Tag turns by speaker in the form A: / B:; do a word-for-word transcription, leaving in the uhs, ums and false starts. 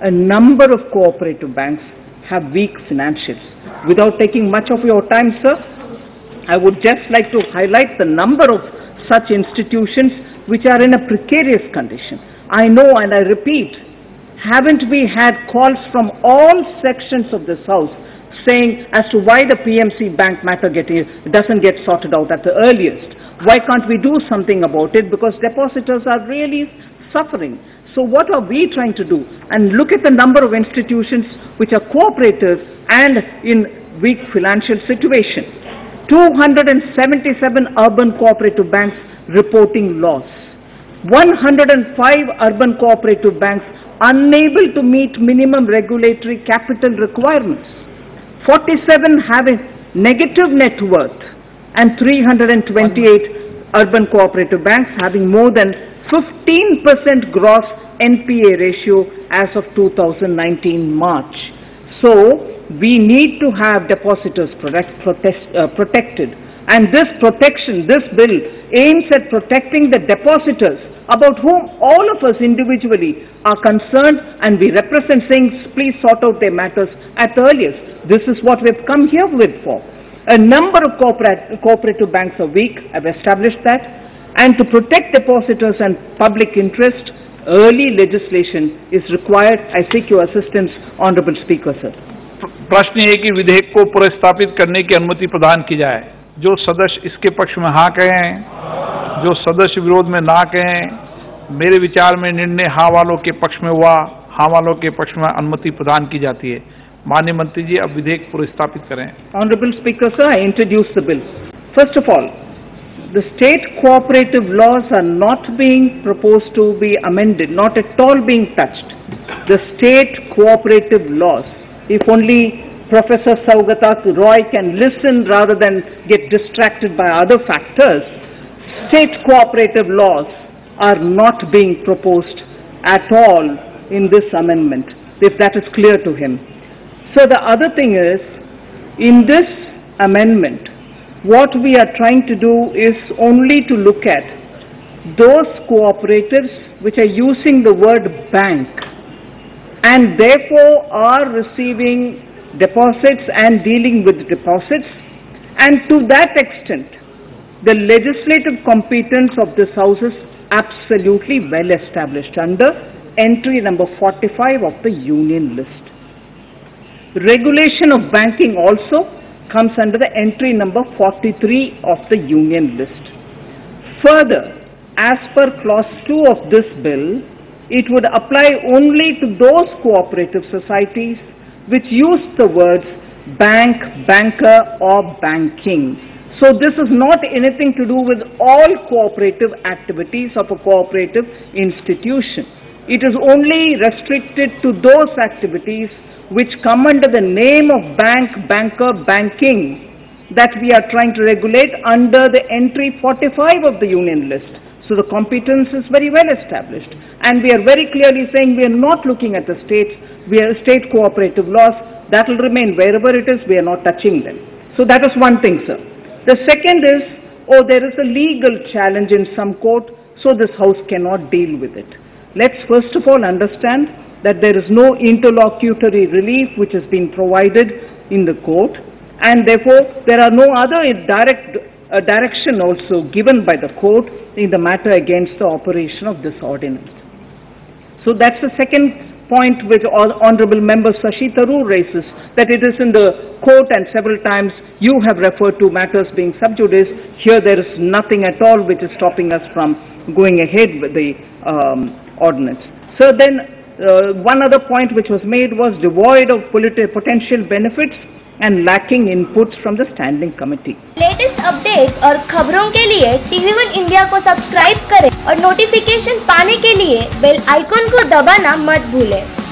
A: a number of cooperative banks have weak financials. Without taking much of your time, sir, I would just like to highlight the number of such institutions which are in a precarious condition. I know, and I repeat, haven't we had calls from all sections of this House saying as to why the P M C bank matter getting, doesn't get sorted out at the earliest? Why can't we do something about it? Because depositors are really suffering. So what are we trying to do? And look at the number of institutions which are cooperative and in weak financial situation. two hundred seventy-seven urban cooperative banks reporting loss. one hundred five urban cooperative banks unable to meet minimum regulatory capital requirements. forty-seven having negative net worth, and three hundred twenty-eight urban cooperative banks having more than fifteen percent gross N P A ratio as of two thousand nineteen March. So we need to have depositors protect, protest, uh, protected, and this protection, this bill aims at protecting the depositors about whom all of us individually are concerned, and we represent saying please sort out their matters at the earliest. This is what we've come here with for. A number of corporate, cooperative banks are weak. I've established that. And to protect depositors and public interest, early legislation is required. I seek your assistance, Honorable Speaker, sir.
B: प्रश्न है कि विधेयक को प्रस्तावित करने की अनुमति प्रदान की जाए। जो सदस्य इसके पक्ष में हाँ कहें, जो सदस्य विरोध में ना कहें। मेरे विचार में निर्णय हाँ वालों के पक्ष में हुआ, हाँ वालों के पक्ष में अनुमति प्रदान की जाती है। माननीय मंत्री जी, अब विधेयक प्रस्तावित करें।
A: Honorable Speaker, sir, I introduce the bill. First of all, the state cooperative laws are not being proposed to be amended, not at all being touched. The state cooperative laws, if only Professor Saugata Roy can listen rather than get distracted by other factors, state cooperative laws are not being proposed at all in this amendment, if that is clear to him. So the other thing is, in this amendment, what we are trying to do is only to look at those cooperatives which are using the word bank and therefore are receiving deposits and dealing with deposits, and to that extent the legislative competence of this House is absolutely well established under entry number forty-five of the Union List. Regulation of banking also comes under the entry number forty-three of the Union List. Further, as per clause two of this bill, it would apply only to those cooperative societies which use the words bank, banker or banking. So this is not anything to do with all cooperative activities of a cooperative institution. It is only restricted to those activities which come under the name of bank, banker, banking that we are trying to regulate under the entry forty-five of the Union List. So the competence is very well established, and we are very clearly saying we are not looking at the states, we are state cooperative laws, that will remain wherever it is, we are not touching them. So that is one thing, sir. The second is, oh, there is a legal challenge in some court, so this House cannot deal with it. Let's first of all understand that there is no interlocutory relief which has been provided in the court, and therefore there are no other direct uh, direction also given by the court in the matter against the operation of this ordinance. So that's the second point which Honorable Member Shashi Tharoor raises, that it is in the court and several times you have referred to matters being sub judice. Here there is nothing at all which is stopping us from going ahead with the um, ordinance. So then uh, one other point which was made was devoid of potential benefits and lacking inputs from the standing committee.
C: Latest update और खबरों के लिए TV one India को subscribe करें और notification पाने के लिए बेल आइकॉन को दबाना मत भूलें।